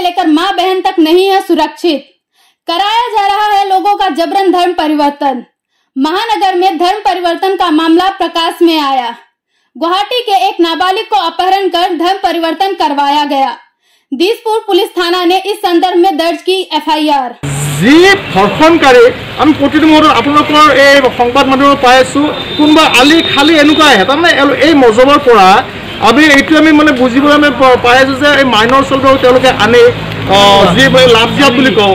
लेकर मां बहन तक नहीं है सुरक्षित। कराया जा रहा है लोगों का जबरन धर्म परिवर्तन। महानगर में धर्म परिवर्तन का मामला प्रकाश में आया। गुवाहाटी के एक नाबालिग को अपहरण कर धर्म परिवर्तन करवाया गया। दिसपुर पुलिस थाना ने इस संदर्भ में दर्ज की FIR। जी धर्षणकारी आम प्रतिदिन मुहूर्त आपलोकर ए संबाद माध्यम पाई आसो कोनबा आली खाली एनुका है तारमाने ए मजबर পৰা আমি এইটো আমি মানে বুজিবলৈ আমি পাই আছো যে এই মাইনৰ চলবোৰ তেওঁলোকে আনে যি লাভ জিয়া বুলি কওঁ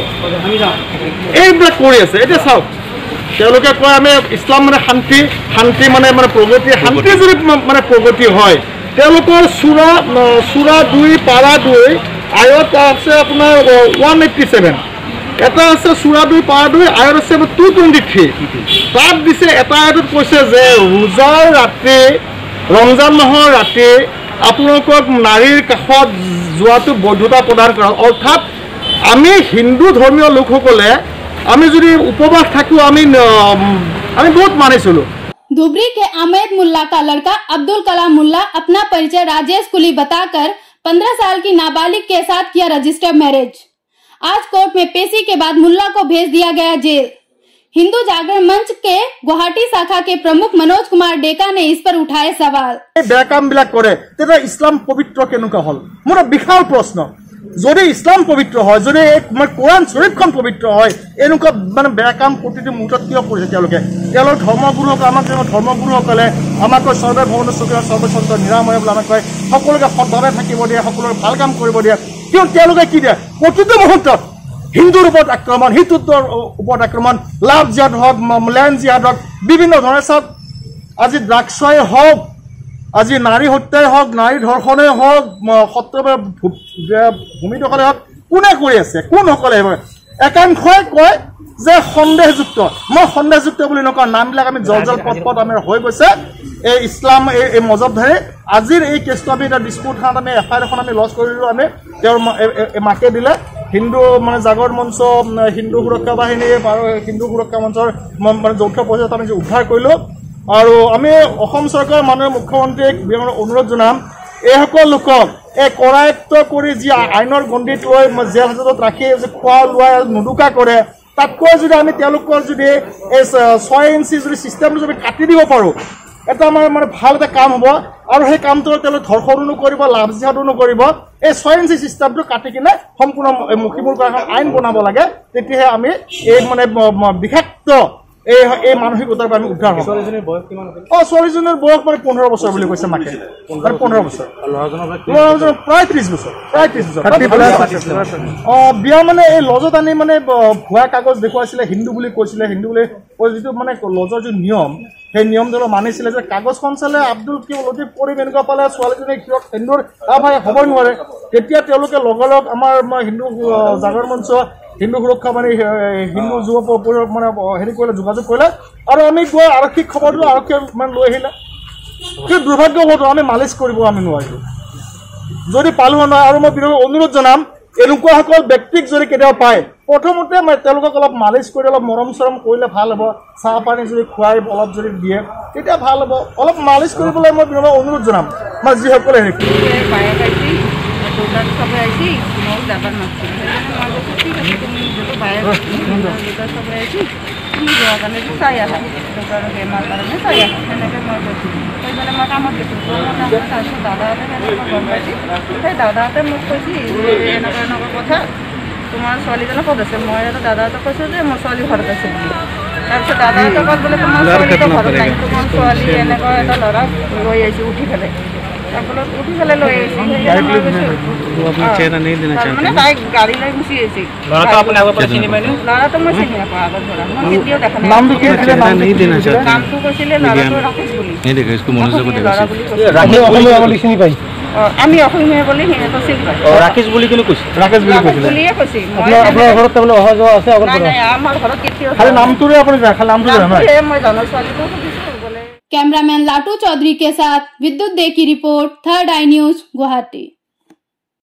এইবিলাক কৰি আছে। এতিয়া চাওক তেওঁলোকে কয় আমি ইছলাম মানে শান্তি শান্তি মানে মানে প্ৰগতি শান্তি যদি মানে প্ৰগতি হয় তেওঁলোকৰ চূড়া 2 পাৰা 2 আয়ত আছে আপোনাৰ 187 এটা আছে চূড়া 2 পাৰা 2 আয়ত আছে 223 তাত দিছে এটা আয়তত কৈছে যে ৰোজাৰ ৰাতি रमजान माहर राति आपलोक नारीर काखत जोवातो बध्यता प्रदान কৰা अर्थात आमी हिंदू धर्मीय लोकসকলে आमी जदि उपवास थाको आमी बहुत मानिसलो। धुबरी के आमेद मुल्ला का लड़का अब्दुल कलाम मुल्ला अपना परिचय राजेश कुली बताकर 15 साल की नाबालिग के साथ किया रजिस्टर्ड मैरिज। आज कोर्ट में पेशी के बाद मुल्ला को भेज दिया गया जेल। हिंदू जागरण मंच के गुवाहाटी शाखा के प्रमुख मनोज कुमार डेका ने इस पर उठाए सवाल। बेया काम बिलाक करे तेरा इस्लाम पवित्र केनुका हल मोर विशाल प्रश्न जदि इस्लाम पवित्र है जदि कुरान शरीफखन पवित्र है एनुका माने बेया काम प्रतिटी मुहूर्तत किय करिছে তেওঁলোকে धर्मगुरुक आमाक धर्मगुरुসকলে আমাক সৰ্বভৌম চকীদাৰ সৰ্বশন্ত নিৰাময় বুলি আমাক কয় সকলোকে সৎভাৱে থাকিব দিয়ে সকলোৰে ভাল কাম কৰিব দিয়ে কিয় তেওঁলোকে কি দিয়ে প্ৰতিটো মুহূৰ্তত हिंदुर ऊपर आक्रमण हिंदुत्वर ऊपर आक्रमण लाभ जिहाद हक लैंड जिहाद हक विभिन्न धरणे सब आज ड्राग्सय हक आज नारी हत्याय हक नारी धर्षणे हक सत्य भूमि दखले हक कोने करि आछे कोनসকলে एकांशय कय जे सन्देहयुक्त मैं सन्देहयुक्त বুলি नका नामবিলাক আমি जल पट आम হৈ গৈছে এই ইছলাম এই মজবধাৰী আজিৰ এই কেছটো আমি এটা ডিসপুট থানাত আমি FIR এখন আমি লজ কৰিলো আমি তেওঁৰ মাকে দিলে हिंदू माने जागर मंच हिंदू सुरक्षा बाहिनी हिंदू सुरक्षा मंचर माने যৌথ প্ৰচেষ্টাত আমি উদ্ধাৰ কৰিলো আৰু আমি অসম চৰকাৰ মাননীয় মুখ্যমন্ত্ৰীক অনুৰোধ জনাম এইসকল লোকক এই কৰায়ত্ব কৰি যি আইনৰ গণ্ডিত লৈ জেল হাজতত ৰাখি যে খোৱা লোৱা নুদুকা কৰে তাতকৈ যদি আমি তেওঁলোকৰ যদি এই 6 ইঞ্চি যদি সিস্টেমটো যদি কাটি দিব পাৰো এটা মানে ভাল এটা কাম হ'ব আৰু সেই কামটো তেওঁলোকে ধৰ্ষণো নকৰিব লাভ জিহাদো নকৰিব এই 6 ইঞ্চি সিস্টেমটো কাটি কিনে সম্পূৰ্ণ মুখিমূল কৰা আইন বনাব লাগে তেতিয়াহে আমি এই মানে বিক্ষিপ্ত এই মানসিকতাৰ পৰা আমি উদ্ধাৰ হ'ব। ছোৱালীজনীৰ বয়স কিমান আছিল? ছোৱালীজনীৰ বয়স মানে 15 বছৰ বুলি কৈছে মাকে 15 বছৰ ল'ৰাজনৰ প্ৰায় 30 বছৰ বিয়া মানে এই লজত আনি মানে ভুৱা কাগজ দেখুৱাইছিলে হিন্দু বুলি কৈছিলে হিন্দু বুলি যিটো মানে লজৰ যি নিয়ম সেই নিয়ম ধৰ মানিছিলে যে কাগজখন চালে আব্দুল কি লতিফ কৰিম এনেকুৱা পালে ছোৱালীজনী কিয় হিন্দুৰ ভাই হ'ব নোৱাৰে তেতিয়া তেওঁলোকে লগলগ আমাৰ হিন্দু জাগৰণ মঞ্চ हिंदू सुरक्षा मानी हिंदू युवा মানে হেৰি কৰিলে যোগাযোগ কৰিলে আৰু আমি গৈ আৰক্ষীক খবৰ দিলোঁ আৰক্ষী মানে লৈ আহিলে কি দুৰ্ভাগ্যবশতঃ আমি মালিচ কৰিব আমি নোৱাৰিলোঁ যদি পালোঁ নহয় আৰু মই অনুৰোধ জনাম এনেকুৱাসকল ব্যক্তিক যদি কেতিয়াবা পায় প্ৰথমতে তেওঁলোকক অলপ মালিচ কৰি অলপ মৰম চৰম কৰিলে ভাল হ'ব চাহ পানী যদি খুৱাই অলপ যদি দিয়ে তেতিয়া ভাল হ'ব অলপ মালিচ কৰিবলৈ মই অনুৰোধ জনাম মই যিসকলে হেৰি सब ऐसी बहुत ज़्यादा मस्ती ठीक है तुम जो बाहर सब ऐसी तुम जो करने से साया है तो करोगे मार करने साया है मैंने कहा मार करती तो मैंने मार काम करती तो मैं सासू दादा आते मैंने कहा करती तो दादा आते मुझ कैसी ना कथा तुम्हार ছোৱালীজনৰ ক'ত আছে মই আৰু দাদাহঁতে কৈছোঁ যে মোৰ ছোৱালী ঘৰত আছে বুলি তাৰপিছত দাদাহঁতে ক'ত বোলে তোমাৰ ছোৱালীটো ঘৰত নাই তোমাৰ ছোৱালী এনেকুৱা এটা ল'ৰা লৈ আহিছোঁ উঠি পেলাই उठी पेले लो चेहरा नहीं देना चाहते गाड़ी ले घुसी ऐसी लड़ा तो अपने आगे पर चिनी मैंने लड़ा तो मैं चिनी आपको आगे थोड़ा मैं वीडियो देखने नाम भी चेहरा नहीं देना चाहते नाम तो कैसे ले लड़ा तो राकेश बोली नहीं देखो इसको मनोज को देखो राकेश बोली वाली चिनी भाई আমি অসমীয়া বলি হে তো চিনি পাই রাকেশ বলি কেন কইছ রাকেশ বলি কইছিল বলিয়ে কইছি আপনার ঘৰত তবলে অহা যোৱা আছে আগৰ পৰা নাই আমাৰ ঘৰত কেতিয়া খালি নামটোৰে আপুনি খালি নামটো জানা মই জানো ছোৱালী তো কিছু বলে। कैमरामैन लाटू चौधरी के साथ विद्युत दे की रिपोर्ट, 3rd आई न्यूज, गुवाहाटी।